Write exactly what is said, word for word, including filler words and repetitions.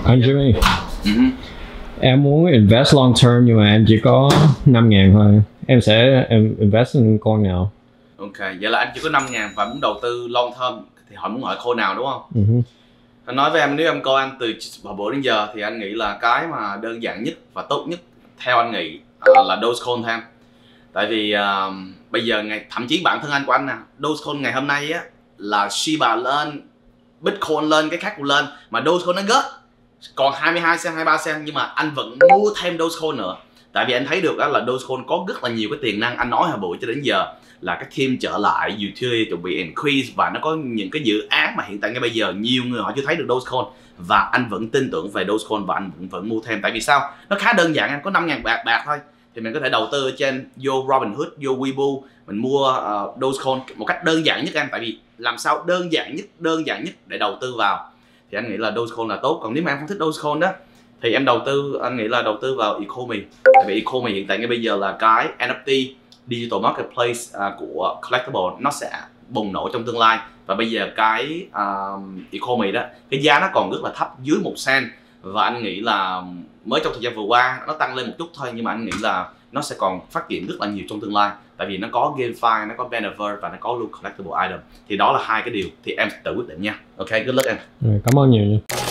Anh Jimmy, uh-huh. em muốn invest long term nhưng mà em chỉ có năm ngàn thôi. Em sẽ em invest in con nào? Ok, vậy là anh chỉ có năm ngàn và muốn đầu tư long term thì họ muốn hỏi coin nào đúng không? Uh-huh. Anh nói với em, nếu em coi anh từ hồi bữa đến giờ thì anh nghĩ là cái mà đơn giản nhất và tốt nhất theo anh nghĩ uh, là Dogecoin thôi em. Tại vì uh, bây giờ ngày thậm chí bản thân anh của anh nè, Dogecoin ngày hôm nay á là Shiba lên, Bitcoin lên, cái khác cũng lên mà Dogecoin nó gớt còn hai mươi hai cent, hai mươi ba cent, nhưng mà anh vẫn mua thêm Dogecoin nữa. Tại vì anh thấy được đó là Dogecoin có rất là nhiều cái tiềm năng. Anh nói hồi buổi cho đến giờ là cái team trở lại, utility chuẩn bị increase và nó có những cái dự án mà hiện tại ngay bây giờ nhiều người họ chưa thấy được Dogecoin, và anh vẫn tin tưởng về Dogecoin và anh vẫn vẫn mua thêm. Tại vì sao? Nó khá đơn giản, anh có năm ngàn bạc bạc thôi thì mình có thể đầu tư ở trên vô Robinhood, vô Webull, mình mua uh, Dogecoin một cách đơn giản nhất em. Tại vì làm sao đơn giản nhất, đơn giản nhất để đầu tư vào thì anh nghĩ là Dogecoin là tốt. Còn nếu mà em không thích Dogecoin đó thì em đầu tư, anh nghĩ là đầu tư vào Ecomi. Tại vì Ecomi hiện tại ngay bây giờ là cái en ép tê, Digital Marketplace uh, của Collectible, nó sẽ bùng nổ trong tương lai. Và bây giờ cái uh, Ecomi đó, cái giá nó còn rất là thấp, dưới một cent. Và anh nghĩ là mới trong thời gian vừa qua nó tăng lên một chút thôi, nhưng mà anh nghĩ là nó sẽ còn phát triển rất là nhiều trong tương lai. Tại vì nó có GameFi, nó có Metaverse và nó có Loot Collectible Item. Thì đó là hai cái điều thì em tự quyết định nha. Ok, good luck em. Rồi, cảm ơn nhiều nha.